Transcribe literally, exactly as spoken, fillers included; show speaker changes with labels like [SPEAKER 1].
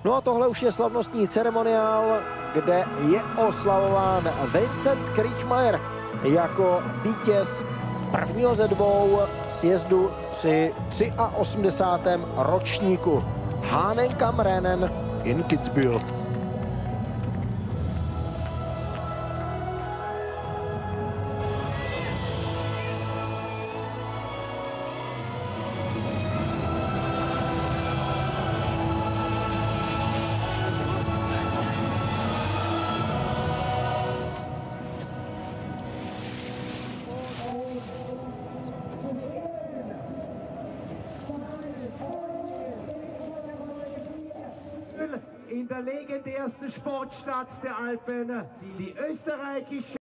[SPEAKER 1] No a tohle už je slavnostní ceremoniál, kde je oslavován Vincent Kriechmayr jako vítěz prvního ze dvou sjezdu při osmdesátém třetím ročníku Hahnenkammrennen in Kitzbühel.
[SPEAKER 2] In der legendärsten Sportstadt der Alpen, die österreichische